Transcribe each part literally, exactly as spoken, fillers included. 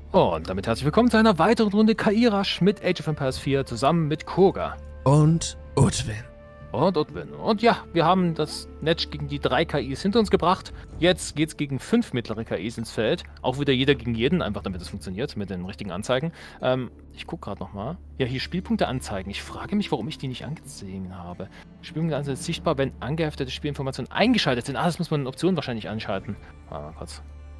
Und damit herzlich willkommen zu einer weiteren Runde K I-Rush mit Age of Empires vier zusammen mit Koga. Und Utwin. Und Utwin. Und ja, wir haben das Match gegen die drei K Is hinter uns gebracht. Jetzt geht's gegen fünf mittlere K Is ins Feld. Auch wieder jeder gegen jeden, einfach damit es funktioniert mit den richtigen Anzeigen. Ähm, ich gucke gerade nochmal. Ja, hier Spielpunkte anzeigen. Ich frage mich, warum ich die nicht angesehen habe. Spielpunkte anzeigen sichtbar, wenn angeheftete Spielinformationen eingeschaltet sind. Ah, das muss man in Optionen wahrscheinlich anschalten. Ah, kurz.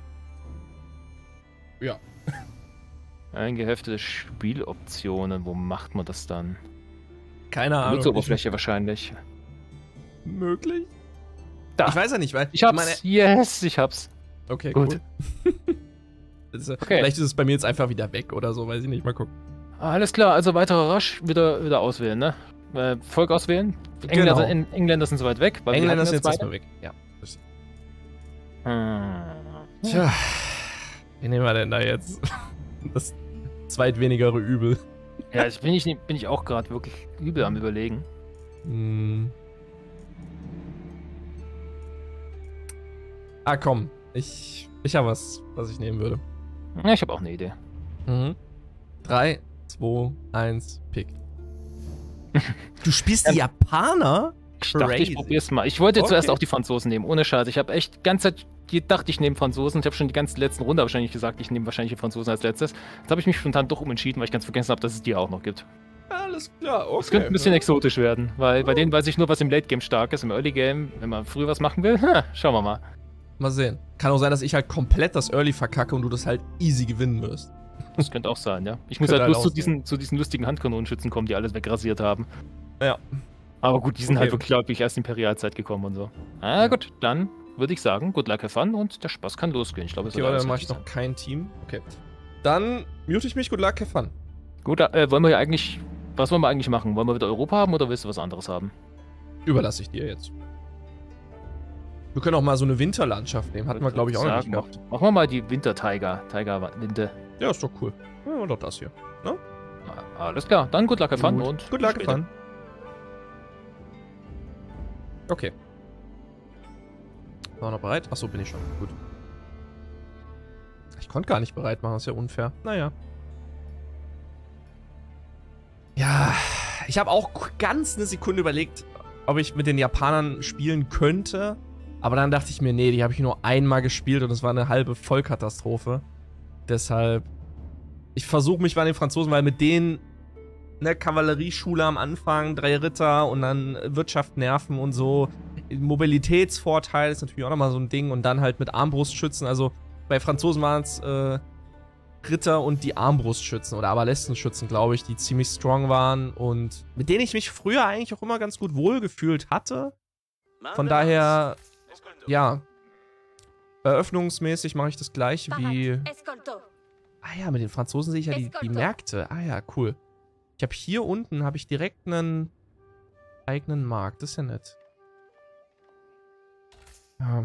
Ja. Eingeheftete Spieloptionen. Wo macht man das dann? Keine Ahnung. Nutzeroberfläche wahrscheinlich. Möglich? Da. Ich weiß ja nicht, weil... Ich hab's. Meine... Yes, ich hab's. Okay, gut. Cool. ist, okay. Vielleicht ist es bei mir jetzt einfach wieder weg oder so, weiß ich nicht. Mal gucken. Alles klar, also weiterer Rush, wieder, wieder auswählen, ne? Äh, Volk auswählen. Engländer, Genau. sind, Engländer sind soweit weg. Weil Engländer sind jetzt beide. erstmal weg. Ja. Hm. Tja. Wen nehmen wir denn da jetzt? Das zweitwenigere Übel. Ja, jetzt bin ich, bin ich auch gerade wirklich übel am Überlegen. Hm. Ah, komm. Ich, ich habe was, was ich nehmen würde. Ja, ich habe auch eine Idee. Mhm. drei, zwei, eins, pick. Du spielst die Japaner? Ich dachte, ich probier's mal. Ich wollte okay. zuerst auch die Franzosen nehmen, ohne Scheiß. Ich habe echt die ganze Zeit gedacht, ich nehme Franzosen. Ich habe schon die ganze letzten Runde wahrscheinlich gesagt, ich nehme wahrscheinlich die Franzosen als letztes. Jetzt habe ich mich spontan doch umentschieden, weil ich ganz vergessen habe, dass es die auch noch gibt. Alles klar, okay. Das könnte ein bisschen exotisch werden, weil bei denen weiß ich nur, was im Late Game stark ist. Im Early Game, wenn man früh was machen will, ha, schauen wir mal. Mal sehen. Kann auch sein, dass ich halt komplett das Early verkacke und du das halt easy gewinnen wirst. Das könnte auch sein, ja. Ich muss halt bloß zu diesen, zu diesen lustigen Handkanonenschützen kommen, die alles wegrasiert haben. Ja. Aber gut, die sind okay. halt wirklich, glaube ich, erst in Imperialzeit gekommen und so. Ah, ja. Gut, dann würde ich sagen, good luck, have fun und der Spaß kann losgehen. Ich glaube, es okay, dann mache ich noch kein Team. Okay. Dann mute ich mich, good luck, have fun. Gut, äh, wollen wir ja eigentlich, was wollen wir eigentlich machen? Wollen wir wieder Europa haben oder willst du was anderes haben? Überlasse ich dir jetzt. Wir können auch mal so eine Winterlandschaft nehmen. Hatten wir, glaube ich, auch noch nicht gemacht. Machen wir mal die Winter-Tiger. Tiger-Winde. Ja, ist doch cool. Ja, doch das hier. Ne? Ah, alles klar, dann good luck, have fun und good luck, have fun. Okay. War noch bereit? Achso, bin ich schon. Gut. Ich konnte gar nicht bereit machen, das ist ja unfair. Naja. Ja, ich habe auch ganz eine Sekunde überlegt, ob ich mit den Japanern spielen könnte. Aber dann dachte ich mir, nee, die habe ich nur einmal gespielt und es war eine halbe Vollkatastrophe. Deshalb, ich versuche mich bei den Franzosen, weil mit denen, ne, Kavallerieschule am Anfang, drei Ritter und dann Wirtschaft nerven und so. Mobilitätsvorteil ist natürlich auch nochmal so ein Ding und dann halt mit Armbrustschützen. Also bei Franzosen waren es äh, Ritter und die Armbrustschützen oder Abalessenschützen, glaube ich, die ziemlich strong waren und mit denen ich mich früher eigentlich auch immer ganz gut wohlgefühlt hatte. Von daher, ja, eröffnungsmäßig mache ich das gleiche wie... Ah ja, mit den Franzosen sehe ich ja die, die Märkte. Ah ja, cool. Ich habe hier unten, habe ich direkt einen eigenen Markt. Das ist ja nett. Ja.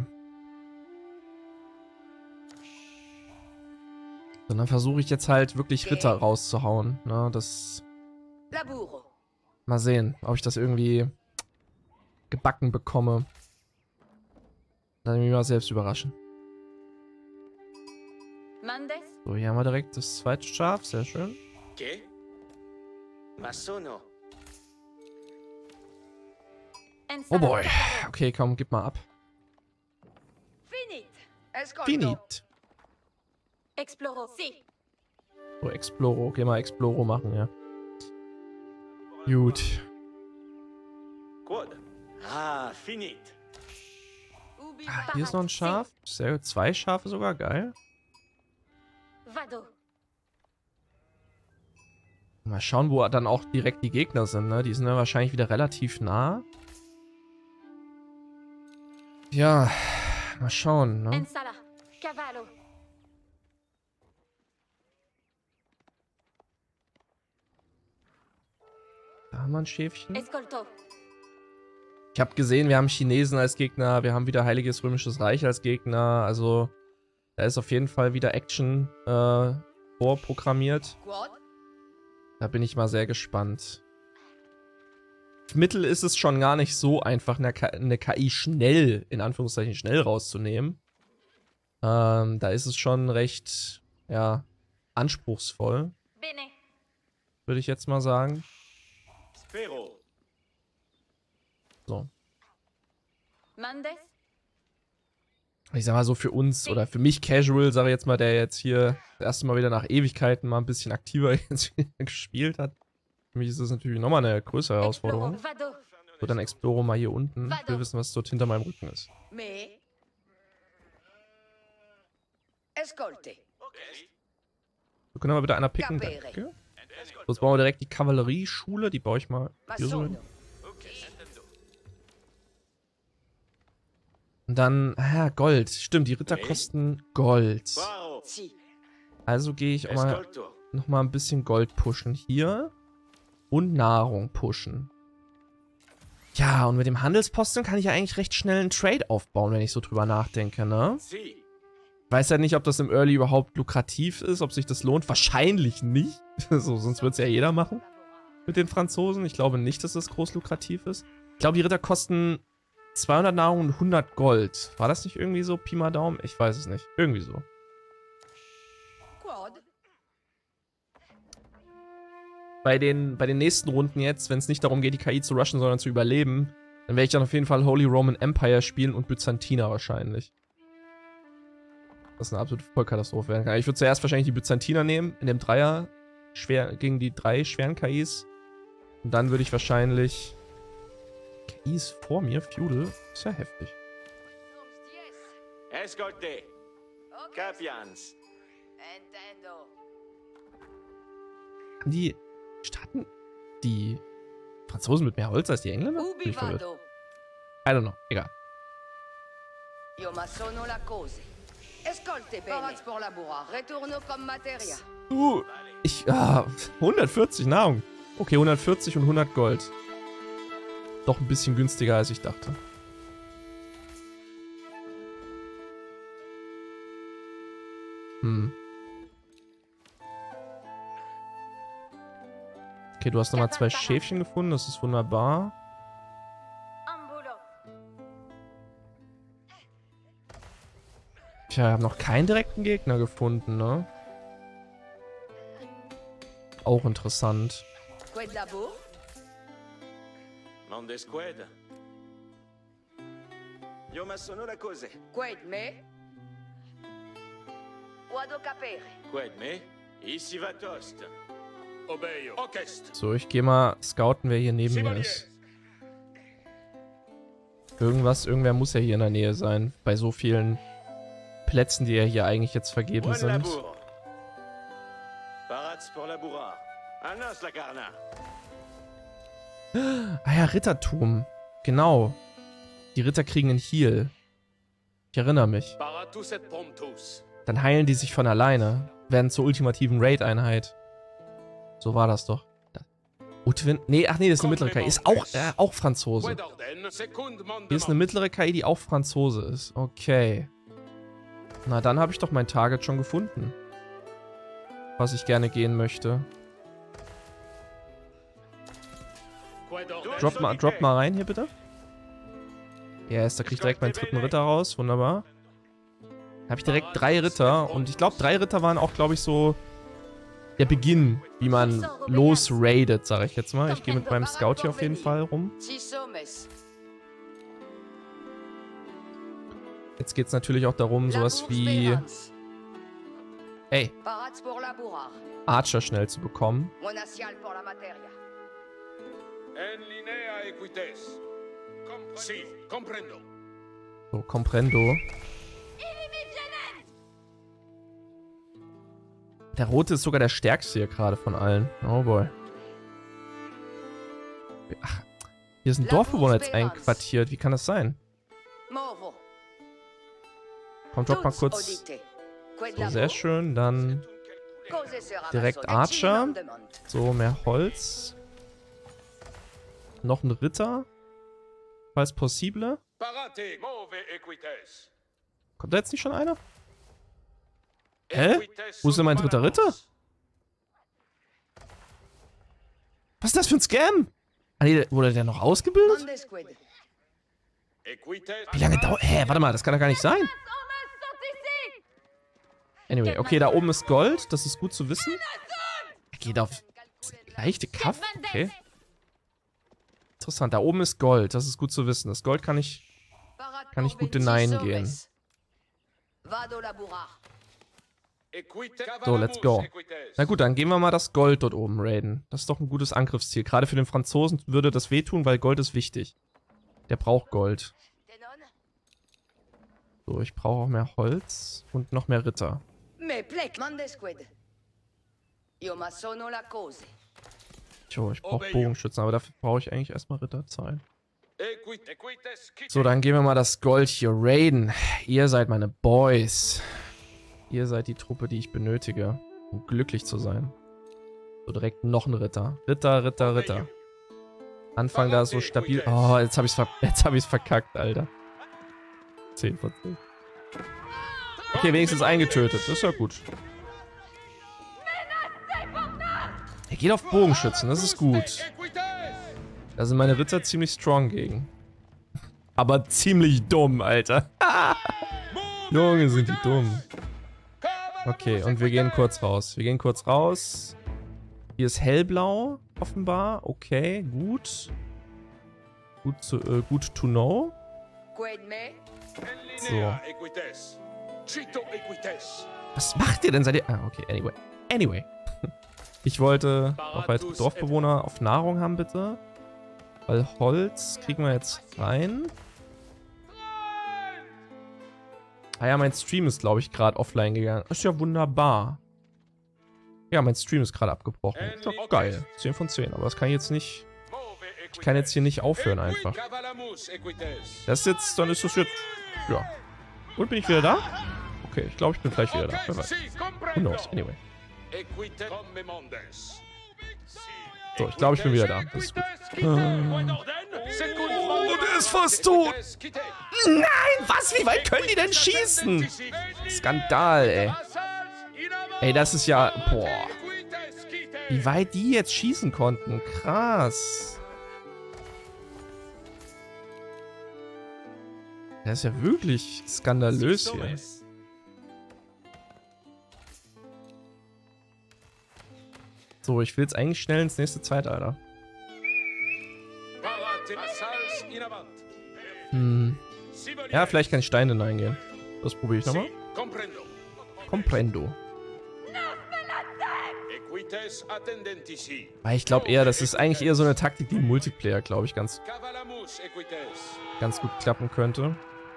Und dann versuche ich jetzt halt wirklich Ritter rauszuhauen. Ne, das... Mal sehen, ob ich das irgendwie gebacken bekomme. Dann mich mal selbst überraschen. So, hier haben wir direkt das zweite Schaf. Sehr schön. Oh boy. Okay, komm, gib mal ab. Finit. Exploro, si. So, Exploro. Geh mal Exploro machen, ja. Gut. Ah, finit. Ah, hier ist noch ein Schaf. Sehr gut. Zwei Schafe sogar. Geil. Mal schauen, wo dann auch direkt die Gegner sind, ne? Die sind ja wahrscheinlich wieder relativ nah. Ja, mal schauen, ne? Da haben wir ein Schäfchen. Ich habe gesehen, wir haben Chinesen als Gegner, wir haben wieder Heiliges Römisches Reich als Gegner, also da ist auf jeden Fall wieder Action äh, vorprogrammiert. Da bin ich mal sehr gespannt. Mittel ist es schon gar nicht so einfach, eine, K eine K I schnell, in Anführungszeichen schnell rauszunehmen. Ähm, da ist es schon recht, ja, anspruchsvoll, Bene. würde ich jetzt mal sagen. Spero. So. Mandes? Ich sag mal so für uns oder für mich Casual, sage ich jetzt mal, der jetzt hier das erste Mal wieder nach Ewigkeiten mal ein bisschen aktiver jetzt gespielt hat. Für mich ist das natürlich nochmal eine größere Herausforderung. Exploro, vado. So, dann Exploro mal hier unten. Ich will wissen, was dort hinter meinem Rücken ist. Me? Ascolte. So, können wir bitte einer picken? Capere. Danke. So, jetzt bauen wir direkt die Kavallerieschule. Die baue ich mal hier so hin. Masono. Und dann, ah, Gold. Stimmt, die Ritter kosten Gold. Faro. Si. Also gehe ich auch mal Escolto. nochmal ein bisschen Gold pushen hier. Und Nahrung pushen. Ja, und mit dem Handelsposten kann ich ja eigentlich recht schnell einen Trade aufbauen, wenn ich so drüber nachdenke, ne? Si. Ich weiß ja nicht, ob das im Early überhaupt lukrativ ist, ob sich das lohnt. Wahrscheinlich nicht. So, sonst wird es ja jeder machen. Mit den Franzosen. Ich glaube nicht, dass das groß lukrativ ist. Ich glaube, die Ritter kosten zweihundert Nahrung und hundert Gold. War das nicht irgendwie so, Pi mal Daumen? Ich weiß es nicht. Irgendwie so. Quod. Bei den, bei den nächsten Runden jetzt, wenn es nicht darum geht, die K I zu rushen, sondern zu überleben, dann werde ich dann auf jeden Fall Holy Roman Empire spielen und Byzantiner wahrscheinlich. Das ist eine absolute Vollkatastrophe werden kann. Ich würde zuerst wahrscheinlich die Byzantiner nehmen, in dem Dreier, schwer, gegen die drei schweren K Is. Und dann würde ich wahrscheinlich... K Is vor mir, Feudal, ist ja heftig. Escolte. Ok. Capians. Entendo. Haben die Staaten die Franzosen mit mehr Holz als die Engländer? Bin Ubi ich verwirrt. vado. I don't know, egal. Io ma sono la cose. Ascolte bene. Paraz pour labora. Retorno comme materia. Uh, ich, ah, hundertvierzig Nahrung. Okay, hundertvierzig und hundert Gold. Doch ein bisschen günstiger, als ich dachte. Hm. Okay, du hast nochmal zwei Schäfchen gefunden, das ist wunderbar. Ambulo. Tja, ich habe noch keinen direkten Gegner gefunden, ne? Auch interessant. Qued labor? Mondesqued. Io ma sono la cose. Qued me? Vado capere. Qued me. Ici va tost. Obeio. Okest. So, ich gehe mal scouten, wer hier neben mir ist. Irgendwas, irgendwer muss ja hier in der Nähe sein. Bei so vielen Plätzen, die ja hier eigentlich jetzt vergeben Buen sind. labour. Paraz pour labourar. Anas la carna. Ah ja, Rittertum. Genau. Die Ritter kriegen einen Heal. Ich erinnere mich. Paratus et promptus. Dann heilen die sich von alleine. Werden zur ultimativen Raid-Einheit. So war das doch. Utwin. Nee, ach nee, das ist eine mittlere K I. Ist auch, äh, auch Franzose. Qued orden. Secund Hier ist eine mittlere K I, die auch Franzose ist. Okay. Na, dann habe ich doch mein Target schon gefunden. Was ich gerne gehen möchte. Drop mal, drop mal rein hier, bitte. Ja, yes, da kriege ich direkt meinen dritten Ritter raus. Wunderbar. Da habe ich direkt drei Ritter. Und ich glaube, drei Ritter waren auch, glaube ich, so der Beginn, wie man losraidet, sage ich jetzt mal. Ich gehe mit meinem Scout hier auf jeden Fall rum. Si somes. Jetzt geht es natürlich auch darum, sowas wie, ey, Paraz pour laborar. Archer schnell zu bekommen. Monacial pour la materia. En linea equites. Si, comprendo. So, Comprendo. Der Rote ist sogar der stärkste hier gerade von allen. Oh boy. Ach, hier ist ein Dorfbewohner jetzt einquartiert. Wie kann das sein? Movo. Komm, drop mal kurz. So, sehr schön. Dann direkt Archer. So, mehr Holz. Noch ein Ritter. Falls possible. Parate, move equites. Kommt da jetzt nicht schon einer? Hä? Wo ist denn mein dritter Ritter? Was ist das für ein Scam? Ah, nee, wurde der noch ausgebildet? Mondesqued. Equites. Wie lange dauert... Hä, warte mal, das kann doch gar nicht sein. Anyway, okay, da oben ist Gold. Das ist gut zu wissen. Er geht auf leichte Kaff. Okay. Interessant, da oben ist Gold. Das ist gut zu wissen. Das Gold kann ich, kann ich gut denyen gehen. So, let's go. Na gut, dann gehen wir mal das Gold dort oben raiden. Das ist doch ein gutes Angriffsziel. Gerade für den Franzosen würde das wehtun, weil Gold ist wichtig. Der braucht Gold. So, ich brauche auch mehr Holz und noch mehr Ritter. Jo, ich brauche Bogenschützen, aber dafür brauche ich eigentlich erstmal Ritterzahlen. So, dann gehen wir mal das Gold hier raiden. Ihr seid meine Boys. Ihr seid die Truppe, die ich benötige, um glücklich zu sein. So, direkt noch ein Ritter. Ritter, Ritter, Ritter. Anfang da so stabil. Oh, jetzt habe ich es ver jetzt hab ich's verkackt, Alter. zehn von zehn. Okay, wenigstens eingetötet. Das ist ja gut. Er geht auf Bogenschützen, das ist gut. Da sind meine Ritter ziemlich strong gegen. Aber ziemlich dumm, Alter. Junge, sind die dumm. Okay, und wir gehen kurz raus. Wir gehen kurz raus. Hier ist hellblau, offenbar. Okay, gut. Gut zu, äh, gut to know. So. Was macht ihr denn? Seid ihr... Ah, okay, anyway. Anyway. Ich wollte noch weitere Dorfbewohner auf Nahrung haben, bitte. Weil Holz kriegen wir jetzt rein. Ah ja, mein Stream ist, glaube ich, gerade offline gegangen. Ist ja wunderbar. Ja, mein Stream ist gerade abgebrochen. Ist doch geil. zehn von zehn. Aber das kann ich jetzt nicht... Ich kann jetzt hier nicht aufhören einfach. Das ist jetzt... Dann ist das jetzt... Ja. Und bin ich wieder da? Okay, ich glaube, ich bin gleich wieder da. Wer weiß. Who knows? Anyway. So, ich glaube, ich bin wieder da. Das ist gut. Äh. Oh, der ist fast tot. Nein, was? Wie weit können die denn schießen? Skandal, ey. Ey, das ist ja... Boah. Wie weit die jetzt schießen konnten. Krass. Das ist ja wirklich skandalös hier. So, ich will jetzt eigentlich schnell ins nächste Zeitalter. Hm. Ja, vielleicht kann ich Steine hineingehen. Das probiere ich nochmal. Comprendo. Weil ich glaube eher, das ist eigentlich eher so eine Taktik, die im Multiplayer, glaube ich, ganz, ganz gut klappen könnte.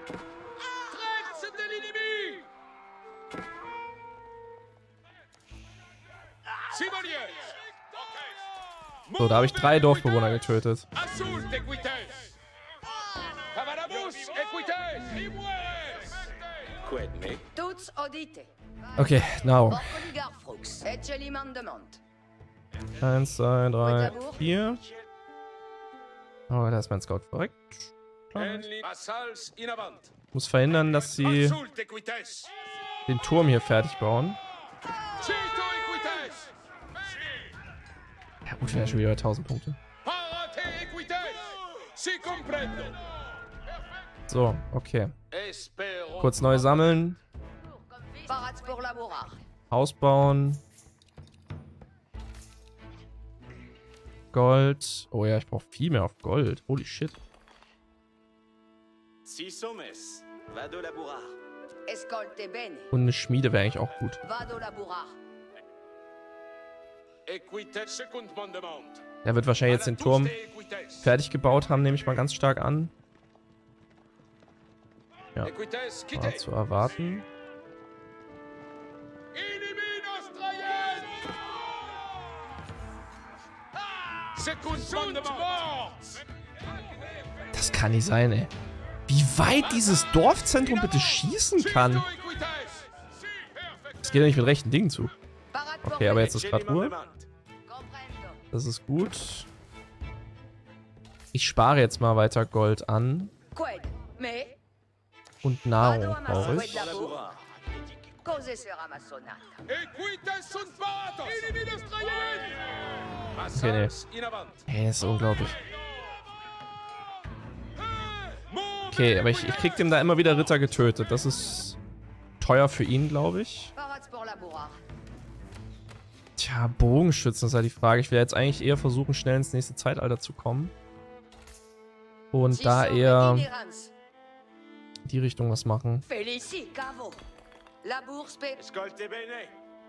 So, da habe ich drei Dorfbewohner getötet. Okay, now. Eins, zwei, drei, vier. Oh, da ist mein Scout verreckt. Ich muss verhindern, dass sie den Turm hier fertig bauen. Ja gut, wäre schon wieder tausend Punkte. So, okay. Kurz neu sammeln. Haus bauen. Gold. Oh ja, ich brauche viel mehr auf Gold. Holy shit. Und eine Schmiede wäre eigentlich auch gut. Er wird wahrscheinlich jetzt den Turm fertig gebaut haben, nehme ich mal ganz stark an. Ja, war zu erwarten. Das kann nicht sein, ey. Wie weit dieses Dorfzentrum bitte schießen kann. Das geht ja nicht mit rechten Dingen zu. Okay, aber jetzt ist gerade Ruhe. Das ist gut. Ich spare jetzt mal weiter Gold an. Und Nahrung brauche ich. Okay, nee. Hey, das ist unglaublich. Okay, aber ich, ich krieg dem da immer wieder Ritter getötet. Das ist teuer für ihn, glaube ich. Tja, Bogenschützen ist halt die Frage. Ich will jetzt eigentlich eher versuchen, schnell ins nächste Zeitalter zu kommen. Und da eher in die Richtung was machen. Ascolte bene.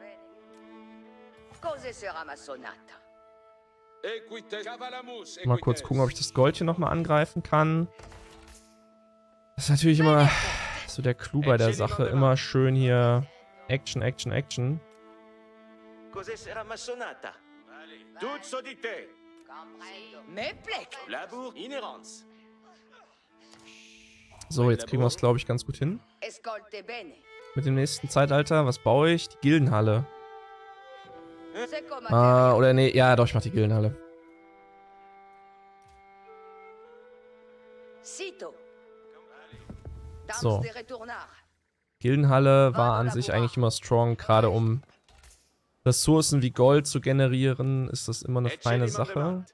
Equites. Cavalamus. Mal kurz gucken, ob ich das Gold hier nochmal angreifen kann. Das ist natürlich immer so der Clou bei der Sache. Immer schön hier Action, Action, Action. Cos'è sarà massonata? Tutto di te. Labour inhérence. So, jetzt kriegen wir es, glaube ich, ganz gut hin. Mit dem nächsten Zeitalter, was baue ich? Die Gildenhalle. Ah, oder nee, ja doch, ich mach die Gildenhalle. So. Gildenhalle war an sich eigentlich immer strong, gerade um Ressourcen wie Gold zu generieren, ist das immer eine feine Sache.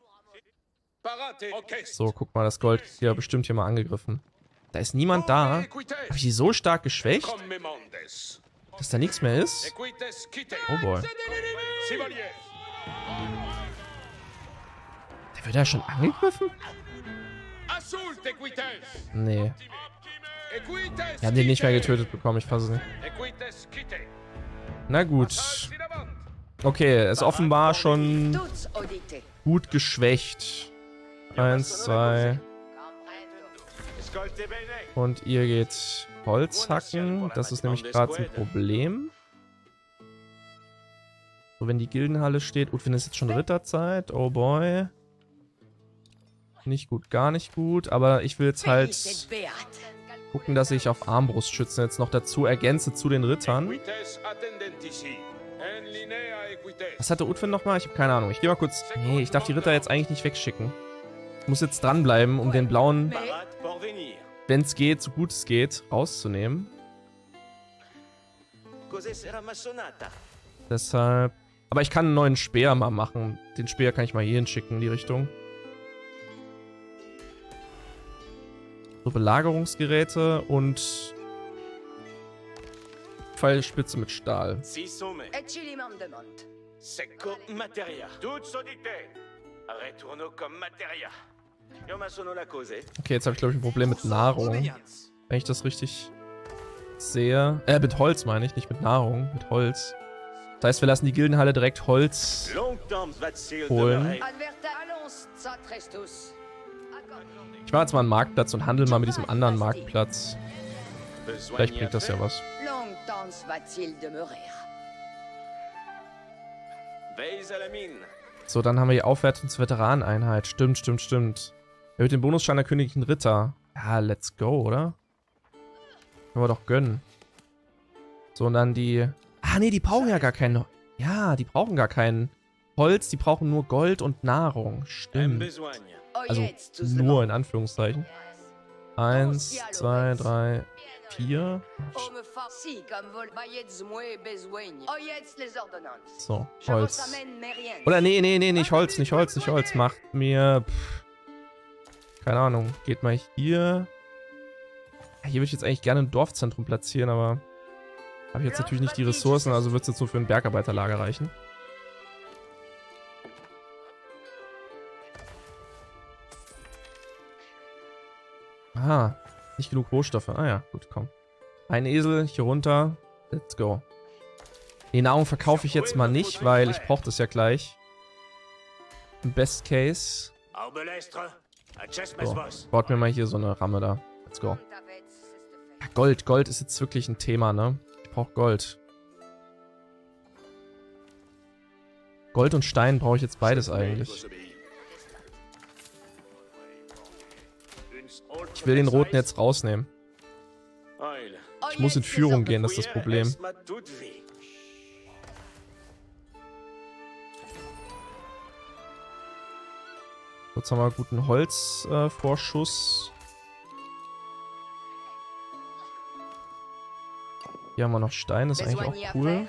So, guck mal, das Gold ist ja bestimmt hier mal angegriffen. Da ist niemand da. Habe ich die so stark geschwächt, dass da nichts mehr ist? Oh boy. Der wird ja schon angegriffen? Nee. Wir haben den nicht mehr getötet bekommen, ich fasse es nicht. Na gut. Okay, er ist offenbar schon gut geschwächt. Eins, zwei. Und ihr geht Holz hacken. Das ist nämlich gerade ein Problem. So, wenn die Gildenhalle steht. Gut, wenn es jetzt schon Ritterzeit. Oh boy. Nicht gut, gar nicht gut. Aber ich will jetzt halt gucken, dass ich auf Armbrustschützen jetzt noch dazu ergänze zu den Rittern. Was hatte Utwin nochmal? Ich habe keine Ahnung. Ich gehe mal kurz... Nee, ich darf die Ritter jetzt eigentlich nicht wegschicken. Ich muss jetzt dranbleiben, um den blauen, wenn es geht, so gut es geht, rauszunehmen. Deshalb... Aber ich kann einen neuen Speer mal machen. Den Speer kann ich mal hier hinschicken, in die Richtung. So, Belagerungsgeräte und Pfeilspitze mit Stahl. Okay, jetzt habe ich glaube ich ein Problem mit Nahrung. Wenn ich das richtig sehe. Äh, mit Holz meine ich, nicht mit Nahrung, mit Holz. Das heißt, wir lassen die Gildenhalle direkt Holz holen. Ich mache jetzt mal einen Marktplatz und handle mal mit diesem anderen Marktplatz. Vielleicht bringt das ja was. So, dann haben wir die Aufwertungsveteraneneinheit. Stimmt, stimmt, stimmt. Erhöht den Bonusschein der königlichen Ritter. Ja, let's go, oder? Können wir doch gönnen. So, und dann die... Ah, nee, die brauchen ja gar kein... Ja, die brauchen gar kein Holz. Die brauchen nur Gold und Nahrung. Stimmt. Also nur in Anführungszeichen. Eins, zwei, drei, vier. So, Holz. Oder nee, nee, nee, nicht Holz, nicht Holz, nicht Holz. Macht mir... Pff, keine Ahnung. Geht mal hier. Hier würde ich jetzt eigentlich gerne ein Dorfzentrum platzieren, aber... Habe ich jetzt natürlich nicht die Ressourcen, also wird es jetzt nur für ein Bergarbeiterlager reichen. Aha, nicht genug Rohstoffe. Ah ja, gut, komm. Ein Esel, hier runter. Let's go. Die Nahrung verkaufe ich jetzt mal nicht, weil ich brauche das ja gleich. Im Best Case. So, baut mir mal hier so eine Ramme da. Let's go. Ja, Gold, Gold ist jetzt wirklich ein Thema, ne? Ich brauche Gold. Gold und Stein brauche ich jetzt beides eigentlich. Ich will den roten jetzt rausnehmen. Ich muss in Führung gehen, das ist das Problem. So, jetzt haben wir einen guten Holzvorschuss. Äh, Hier haben wir noch Stein, das ist eigentlich auch cool.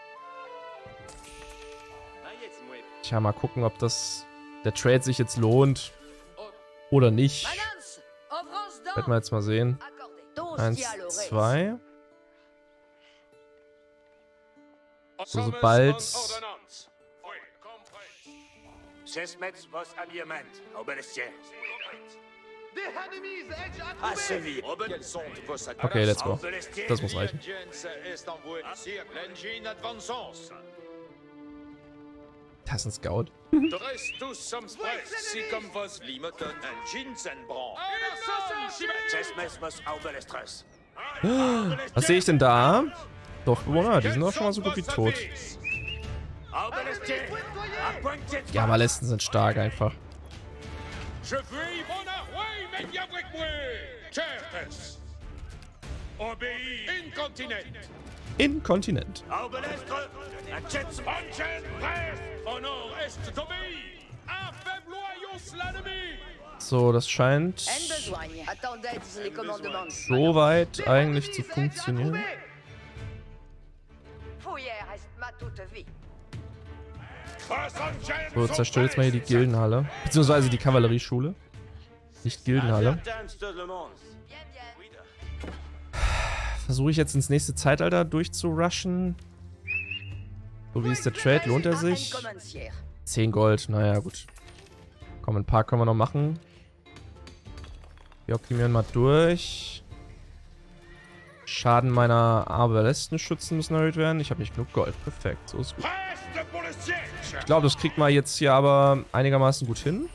Tja, mal gucken, ob das der Trade sich jetzt lohnt oder nicht. Werden wir jetzt mal sehen. Eins, zwei. So, sobald Chessmetz vos habillement. Au Belestier. À Séville. Quels sont vos Okay, let's go. Das muss reichen. Das ist ein Scout. Was sehe ich denn da? Dorfbewohner, die sind doch schon mal so gut wie tot. Ja, aber Lesten sind stark einfach. Inkontinent. So, das scheint so weit eigentlich zu funktionieren. So, zerstört jetzt mal hier die Gildenhalle. Beziehungsweise die Kavallerieschule. Nicht Gildenhalle. Versuche ich jetzt ins nächste Zeitalter durchzurushen. So wie ist der Trade? Lohnt er sich? zehn Gold, naja gut. Komm, ein paar können wir noch machen. Wir optimieren mal durch. Schaden meiner Arbalisten-Schützen müssen erhöht werden. Ich habe nicht genug Gold. Perfekt, so ist gut. Ich glaube, das kriegt man jetzt hier aber einigermaßen gut hin.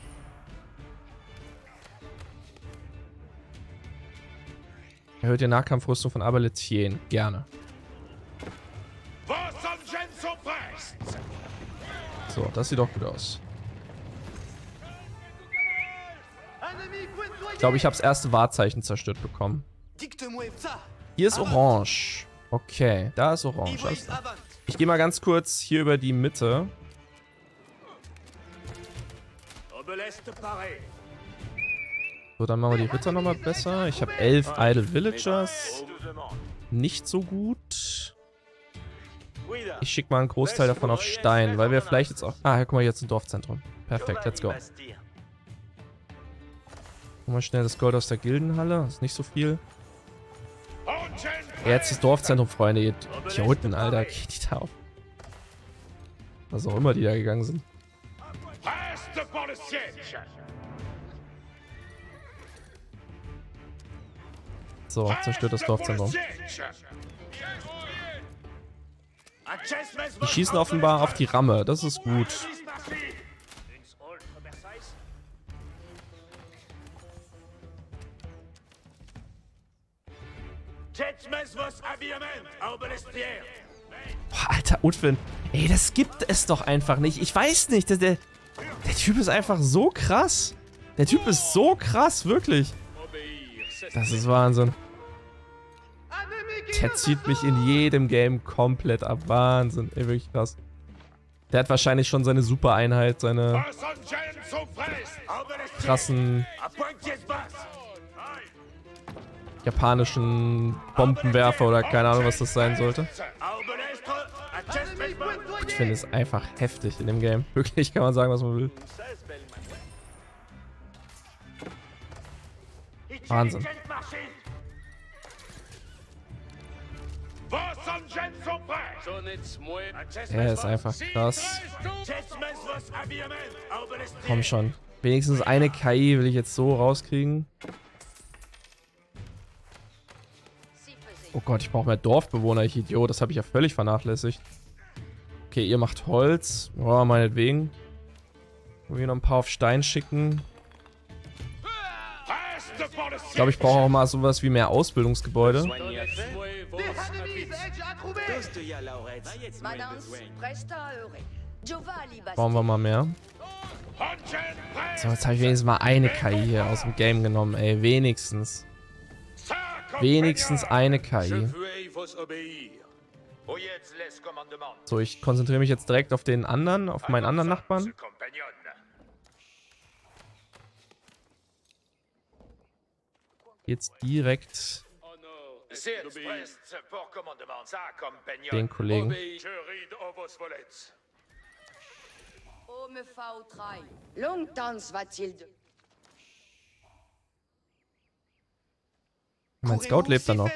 Erhöht die Nahkampfrüstung von Arbaletieren. Gerne. So, das sieht doch gut aus. Ich glaube, ich habe das erste Wahrzeichen zerstört bekommen. Hier ist Orange. Okay, da ist Orange. Also, ich gehe mal ganz kurz hier über die Mitte. So, dann machen wir die Ritter nochmal besser. Ich habe elf Idle Villagers. Nicht so gut. Ich schicke mal einen Großteil davon auf Stein, weil wir vielleicht jetzt auch... Ah, hier, guck mal, jetzt ein Dorfzentrum. Perfekt, let's go. Mal schnell das Gold aus der Gildenhalle. Das ist nicht so viel. Jetzt das Dorfzentrum, Freunde. Ihr Idioten, Alter. Geht die da auf. Was auch immer die da gegangen sind. So, zerstört das Dorfzentrum. Die schießen offenbar auf die Ramme. Das ist gut. Boah, Alter, Utwin. Ey, das gibt es doch einfach nicht. Ich weiß nicht. Der, der, der Typ ist einfach so krass. Der Typ ist so krass, wirklich. Das ist Wahnsinn. Der zieht mich in jedem Game komplett ab. Wahnsinn. Ey, wirklich krass. Der hat wahrscheinlich schon seine Super-Einheit, seine krassen japanischen Bombenwerfer oder keine Ahnung, was das sein sollte. Ich finde es einfach heftig in dem Game. Wirklich, kann man sagen, was man will. Wahnsinn. Er ist einfach krass. Komm schon. Wenigstens eine K I will ich jetzt so rauskriegen. Oh Gott, ich brauche mehr Dorfbewohner, ich Idiot. Das habe ich ja völlig vernachlässigt. Okay, ihr macht Holz. Oh, meinetwegen. Wollen wir noch ein paar auf Stein schicken. Ich glaube, ich brauche auch mal sowas wie mehr Ausbildungsgebäude. Brauchen wir mal mehr. So, jetzt habe ich wenigstens mal eine K I hier aus dem Game genommen, ey. Wenigstens. Wenigstens eine K I. So, ich konzentriere mich jetzt direkt auf den anderen, auf meinen anderen Nachbarn. Jetzt direkt den Kollegen. Mein Scout lebt da noch.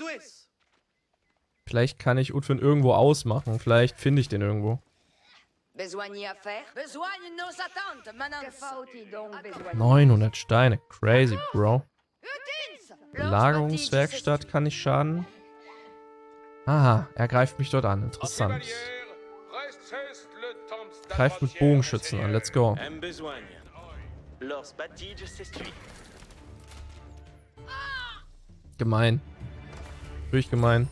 Vielleicht kann ich Utwin irgendwo ausmachen. Vielleicht finde ich den irgendwo. Besoigné à faire? Besoigne nos attentes, Manance. Que faut-il donc besoigner? neunhundert Steine. Crazy, Bro. Utils! Lagerungswerkstatt kann nicht schaden. Aha, er greift mich dort an. Interessant. Greift mit Bogenschützen an. Let's go. Gemein. Wirklich gemein.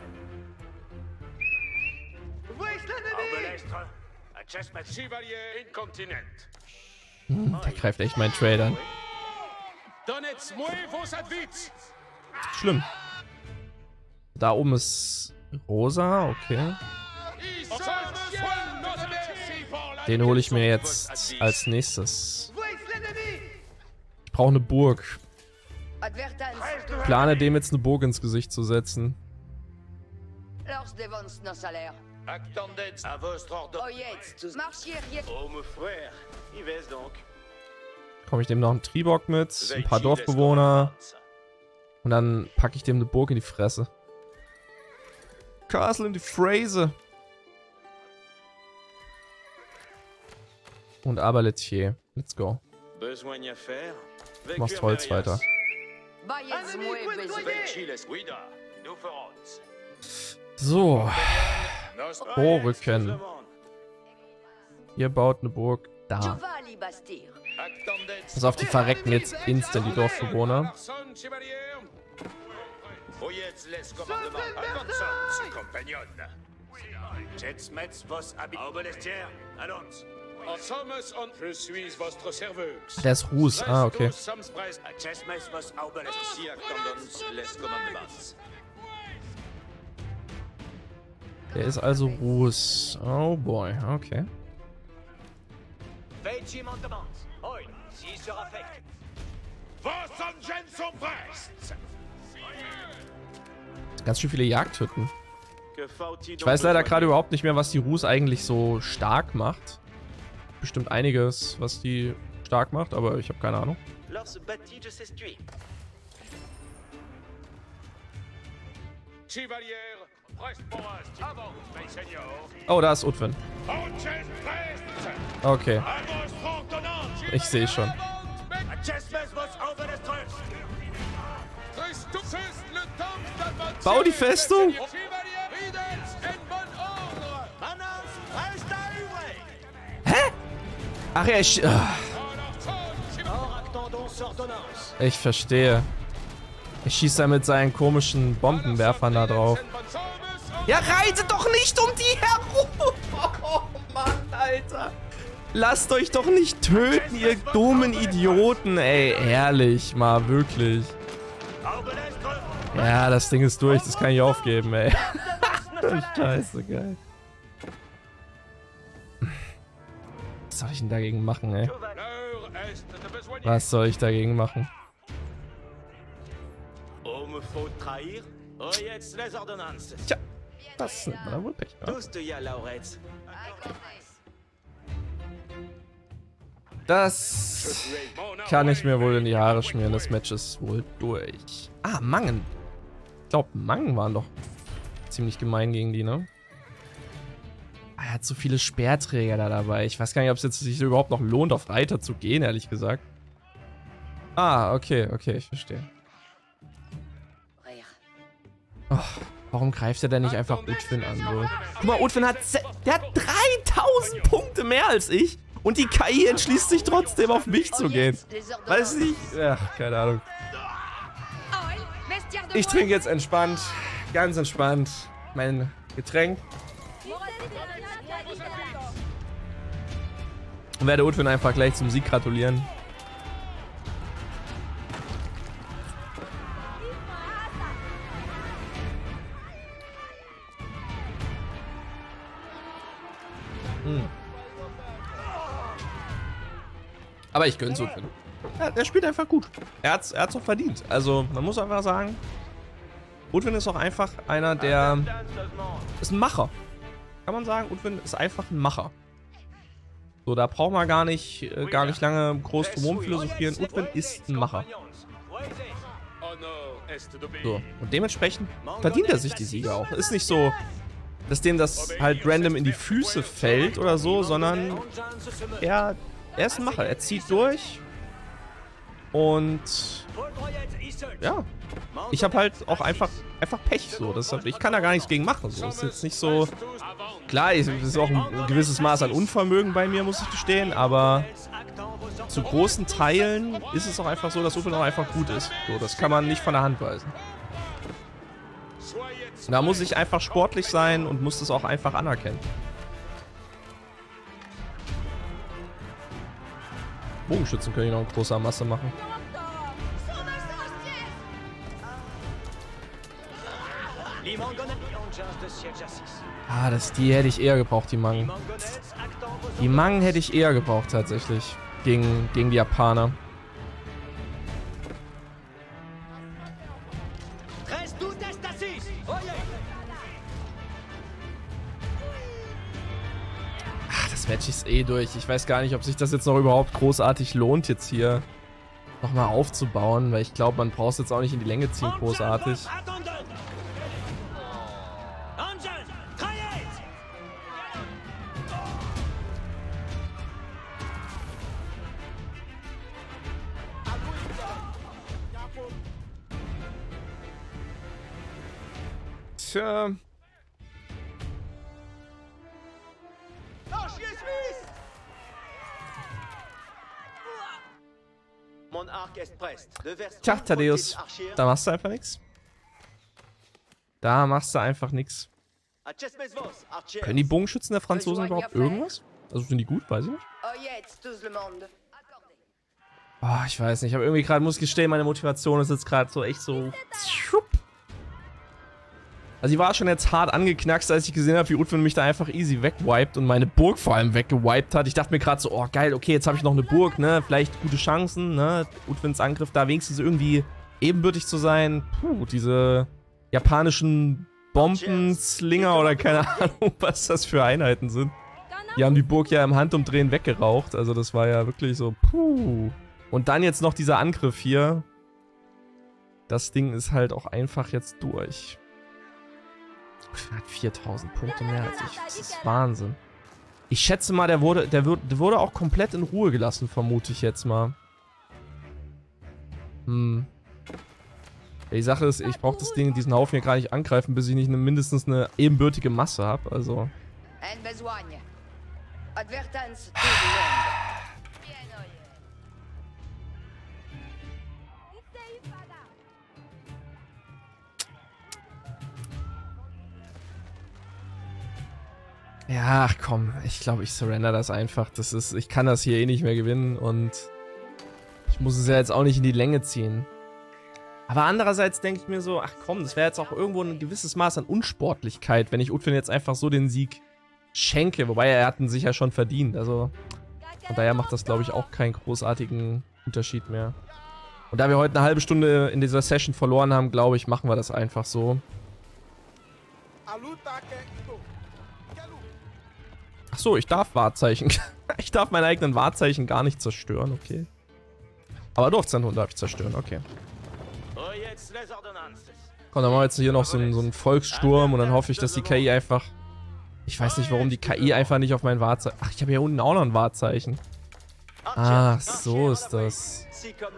Hm, der greift echt meinen Trade an. Schlimm. Da oben ist Rosa, okay. Den hole ich mir jetzt als nächstes. Ich brauche eine Burg. Ich plane dem jetzt eine Burg ins Gesicht zu setzen. Komme ich dem noch einen Tribok mit, ein paar Dorfbewohner. Und dann packe ich dem eine Burg in die Fresse. Castle in die Phrase. Und Aberletier. Let's go. Du machst Holz weiter. So. Vorrücken. Ihr baut eine Burg da. Pass auf, die verrecken jetzt instant die Dorfbewohner. Der ist Ruß. Ah, okay. Der ist also Ruß. Oh boy, okay. Ganz schön viele Jagdhütten. Ich weiß leider gerade überhaupt nicht mehr, was die Ruß eigentlich so stark macht. Bestimmt einiges, was die stark macht, aber ich habe keine Ahnung. Oh, da ist Utwin. Okay. Ich sehe schon. Bau die Festung! Hä? Ach ja, ich... Ich verstehe. Er schießt da mit seinen komischen Bombenwerfern da drauf. Ja, reitet doch nicht um die herum! Oh Mann, Alter. Lasst euch doch nicht töten, ihr dummen Idioten, ey. Ehrlich, mal wirklich. Ja, das Ding ist durch, das kann ich aufgeben, ey. Scheiße, geil. Was soll ich denn dagegen machen, ey? Was soll ich dagegen machen? Tja, das nimmt man da wohl Pech, ne? Das kann ich mir wohl in die Haare schmieren. Das Match ist wohl durch. Ah, Mangen. Ich glaube, Mangen waren doch ziemlich gemein gegen die, ne? Ah, er hat so viele Speerträger da dabei. Ich weiß gar nicht, ob es jetzt sich überhaupt noch lohnt, auf Reiter zu gehen, ehrlich gesagt. Ah, okay, okay, ich verstehe. Oh, warum greift er denn nicht einfach Utwin an? So? Guck mal, Utwin hat, der hat dreitausend Punkte mehr als ich. Und die K I entschließt sich trotzdem, auf mich zu gehen. Weiß nicht. Ach, keine Ahnung. Ich trinke jetzt entspannt, ganz entspannt, mein Getränk. Und werde Utwin einfach gleich zum Sieg gratulieren. Hm. Aber ich gönn's Utwin. Ja, der spielt einfach gut. Er hat's, er hat's auch verdient. Also, man muss einfach sagen, Utwin ist auch einfach einer, der ist ein Macher. Kann man sagen, Utwin ist einfach ein Macher. So, da braucht man gar nicht, äh, gar nicht lange groß drum philosophieren. Utwin ist ein Macher. So, und dementsprechend verdient er sich die Siege auch. Ist nicht so, dass dem das halt random in die Füße fällt oder so, sondern er, er ist ein Macher. Er zieht durch und ja, ich habe halt auch einfach, einfach Pech so. Das, ich kann da gar nichts gegen machen. So. Das ist jetzt nicht so... Klar, es ist auch ein gewisses Maß an Unvermögen bei mir, muss ich gestehen, aber zu großen Teilen ist es auch einfach so, dass Utwin auch einfach gut ist. So, das kann man nicht von der Hand weisen. Da muss ich einfach sportlich sein und muss das auch einfach anerkennen. Bogenschützen können hier noch in großer Masse machen. Ah, das, die hätte ich eher gebraucht, die Mang. Die Mang hätte ich eher gebraucht, tatsächlich. Gegen, gegen die Japaner. Ach, das Match ist eh durch. Ich weiß gar nicht, ob sich das jetzt noch überhaupt großartig lohnt, jetzt hier nochmal aufzubauen, weil ich glaube, man braucht es jetzt auch nicht in die Länge ziehen, großartig. Tja. Tja, Thaddeus, da machst du einfach nichts. Da machst du einfach nichts. Können die Bogenschützen der Franzosen überhaupt irgendwas? Also sind die gut, weiß ich nicht. Oh, ich weiß nicht, ich habe irgendwie gerade, muss ich gestehen, meine Motivation ist jetzt gerade so echt so... Also ich war schon jetzt hart angeknackst, als ich gesehen habe, wie Utwin mich da einfach easy wegwiped und meine Burg vor allem weggewiped hat. Ich dachte mir gerade so, oh geil, okay, jetzt habe ich noch eine Burg, ne, vielleicht gute Chancen, ne, Utwins Angriff da wenigstens irgendwie ebenbürtig zu sein. Puh, diese japanischen Bombenslinger oder keine Ahnung, was das für Einheiten sind. Die haben die Burg ja im Handumdrehen weggeraucht, also das war ja wirklich so, puh. Und dann jetzt noch dieser Angriff hier. Das Ding ist halt auch einfach jetzt durch. Er hat viertausend Punkte mehr als ich. Das ist Wahnsinn. Ich schätze mal, der wurde, der, wird, der wurde auch komplett in Ruhe gelassen, vermute ich jetzt mal. Hm. Die Sache ist, ich brauche das Ding, diesen Haufen hier gar nicht angreifen, bis ich nicht eine, mindestens eine ebenbürtige Masse habe. Also. Ja, ach komm, ich glaube, ich surrender das einfach. Das ist, ich kann das hier eh nicht mehr gewinnen und ich muss es ja jetzt auch nicht in die Länge ziehen. Aber andererseits denke ich mir so, ach komm, das wäre jetzt auch irgendwo ein gewisses Maß an Unsportlichkeit, wenn ich Utwin jetzt einfach so den Sieg schenke. Wobei er hat ihn sicher schon verdient. Also von daher macht das, glaube ich, auch keinen großartigen Unterschied mehr. Und da wir heute eine halbe Stunde in dieser Session verloren haben, glaube ich, machen wir das einfach so. Ach so, ich darf Wahrzeichen. Ich darf meine eigenen Wahrzeichen gar nicht zerstören, okay. Aber Dorfzentrum darf ich zerstören, okay. Komm, dann machen wir jetzt hier noch so einen, so einen Volkssturm und dann hoffe ich, dass die K I einfach... Ich weiß nicht, warum die K I einfach nicht auf mein Wahrzeichen... Ach, ich habe hier unten auch noch ein Wahrzeichen. Ah, so ist das.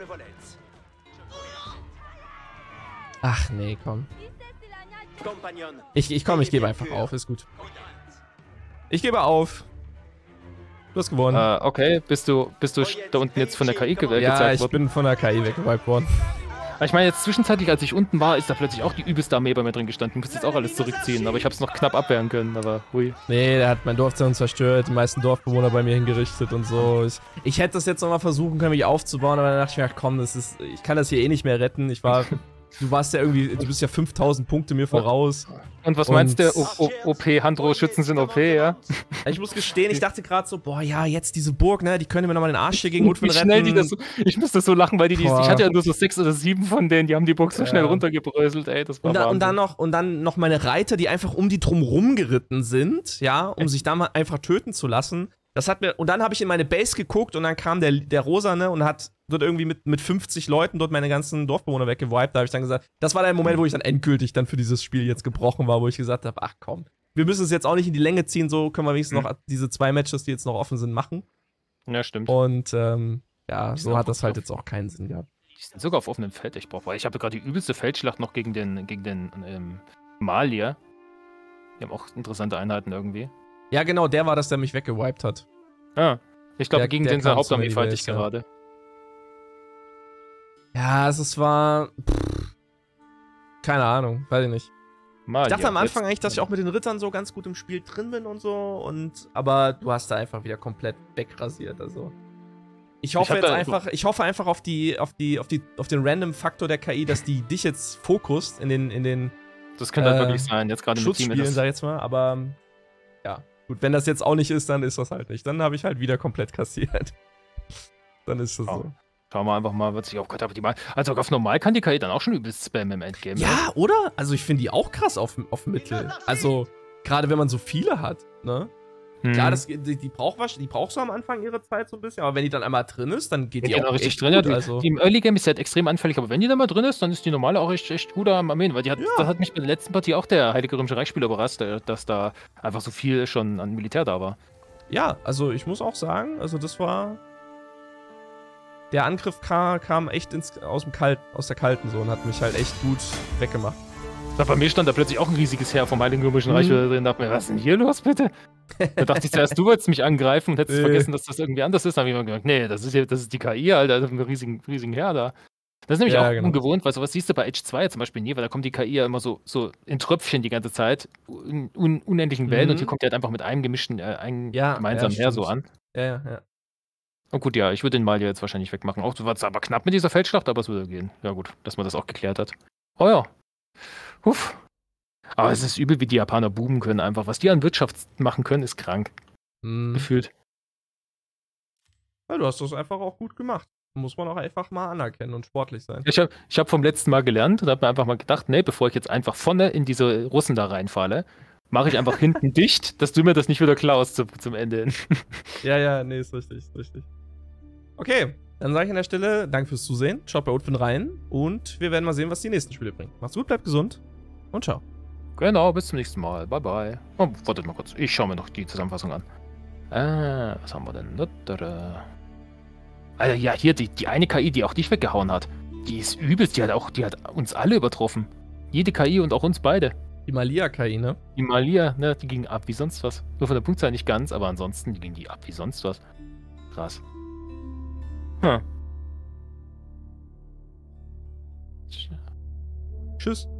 Ach nee, komm. Ich, ich komm, ich gebe einfach auf, ist gut. Ich gebe auf. Du hast gewonnen. Äh, okay, bist du, bist du da unten jetzt von der K I gewählt? Ja, ich worden? bin von der K I weggewiped worden. Ich meine, jetzt zwischenzeitlich, als ich unten war, ist da plötzlich auch die übelste Armee bei mir drin gestanden. Ich muss jetzt auch alles zurückziehen, aber ich habe es noch knapp abwehren können, aber hui. Nee, der hat mein Dorfzentrum zerstört, die meisten Dorfbewohner bei mir hingerichtet und so. Ich, ich hätte das jetzt nochmal versuchen können, mich aufzubauen, aber dann dachte ich mir, ach komm, das ist, ich kann das hier eh nicht mehr retten. Ich war... Du warst ja irgendwie, du bist ja fünftausend Punkte mir voraus. Und was meinst du, O P, Handro-Schützen sind O P, ja? Ich muss gestehen, ich dachte gerade so, boah, ja, jetzt diese Burg, ne, die könnte mir nochmal den Arsch hier gegen Utwin retten. Schnell die das so, ich musste so lachen, weil die, die ich hatte ja nur so sechs oder sieben von denen, die haben die Burg so ja. schnell runtergebröselt, ey, das war und, da, und dann noch Und dann noch meine Reiter, die einfach um die drumrum geritten sind, ja, um sich da mal einfach töten zu lassen. Das hat mir, und dann habe ich in meine Base geguckt und dann kam der, der Rosane und hat dort irgendwie mit, mit fünfzig Leuten dort meine ganzen Dorfbewohner weggewiped. Da habe ich dann gesagt, das war der Moment, wo ich dann endgültig dann für dieses Spiel jetzt gebrochen war, wo ich gesagt habe, ach komm, wir müssen es jetzt auch nicht in die Länge ziehen, so können wir wenigstens mhm. noch diese zwei Matches, die jetzt noch offen sind, machen. Ja, stimmt. Und ähm, ja, so hat das halt jetzt auch keinen Sinn gehabt. Die sind sogar auf offenem Feld echt brauchbar. Ich habe gerade die übelste Feldschlacht noch gegen den, gegen den ähm, Malier. Die haben auch interessante Einheiten irgendwie. Ja, genau, der war das, der mich weggewiped hat. Ah, ich glaube, Der- gegen der den kam zu Hauptarmee mir fight die ich Base, ja. gerade. Ja, also es war. Pff, keine Ahnung, weiß ich nicht. Malier. Ich dachte am Anfang jetzt- eigentlich, dass ich auch mit den Rittern so ganz gut im Spiel drin bin und so. Und aber du hast da einfach wieder komplett wegrasiert. Also. Ich hoffe hab jetzt da- einfach, ich hoffe einfach auf die, auf die, auf die, auf den Random-Faktor der K I, dass die dich jetzt fokust in den, in den Das könnte halt äh, wirklich sein, jetzt gerade mit Team. Schutzspielen, sag ich jetzt mal. Aber ja, gut, wenn das jetzt auch nicht ist, dann ist das halt nicht. Dann habe ich halt wieder komplett kassiert. Dann ist das Oh. so. Schauen wir einfach mal, was ich auch gerade habe. Die mal, also auf normal kann die K I dann auch schon übelst spammen im Endgame. Ja, oder? Also ich finde die auch krass auf, auf Mittel. Also, gerade wenn man so viele hat, ne? Hm. Klar, das, die, die, braucht was, die braucht so am Anfang ihre Zeit so ein bisschen, aber wenn die dann einmal drin ist, dann geht Die die geht auch auch richtig echt drin. gut, Ja, die, also. die im Early Game ist halt extrem anfällig, aber wenn die da mal drin ist, dann ist die normale auch echt, echt gut am Armeen, weil die hat, Ja. das hat mich bei der letzten Partie auch der Heilige Römische Reichsspieler überrascht, äh, dass da einfach so viel schon an Militär da war. Ja, also ich muss auch sagen, also das war. Der Angriff kam, kam echt ins, aus dem Kalten, aus der Kalten so und hat mich halt echt gut weggemacht. Da bei mir stand da plötzlich auch ein riesiges Heer vom Heiligen Römischen Mhm. Reich wieder drin. Dachte mir, was ist denn hier los, bitte? Da dachte ich zuerst, du wolltest mich angreifen und hättest Nee. vergessen, dass das irgendwie anders ist. Dann habe ich mir gedacht, nee, das ist, hier, das ist die K I, Alter, das ist ein riesigen, riesigen Heer da. Das ist nämlich Ja, auch genau. ungewohnt, weil sowas siehst du bei Age zwei zum Beispiel nie, weil da kommt die K I ja immer so, so in Tröpfchen die ganze Zeit, in un unendlichen Wellen, Mhm. und hier kommt die halt einfach mit einem gemischten, äh, einem Ja, gemeinsamen ja, Heer so an. stimmt. Ja, ja, ja. Und gut, ja, ich würde den Malier jetzt wahrscheinlich wegmachen. Auch war es aber knapp mit dieser Feldschlacht, aber es würde gehen. Ja gut, dass man das auch geklärt hat. Oh ja. Huff. Aber es ist übel, wie die Japaner boomen können einfach. Was die an Wirtschaft machen können, ist krank. Mhm. Gefühlt. Ja, du hast das einfach auch gut gemacht. Muss man auch einfach mal anerkennen und sportlich sein. Ich habe ich hab vom letzten Mal gelernt und habe mir einfach mal gedacht, nee, bevor ich jetzt einfach vorne in diese Russen da reinfalle, mache ich einfach hinten dicht, dass du mir das nicht wieder klaust zum, zum Ende hin. Ja, ja, nee, ist richtig, ist richtig. Okay, dann sage ich an der Stelle, danke fürs Zusehen. Schaut bei Utfin rein und wir werden mal sehen, was die nächsten Spiele bringen. Macht's gut, bleibt gesund und ciao. Genau, bis zum nächsten Mal. Bye, bye. Oh, wartet mal kurz. Ich schaue mir noch die Zusammenfassung an. Äh, was haben wir denn? Also ja, hier, die, die eine K I, die auch dich weggehauen hat, die ist übelst. Die hat auch, die hat uns alle übertroffen. Jede K I und auch uns beide. Die Malia-K I, ne? Die Malia, ne, die ging ab wie sonst was. Nur von der Punktzahl nicht ganz, aber ansonsten ging die ab wie sonst was. Krass. Hm. Tschüss.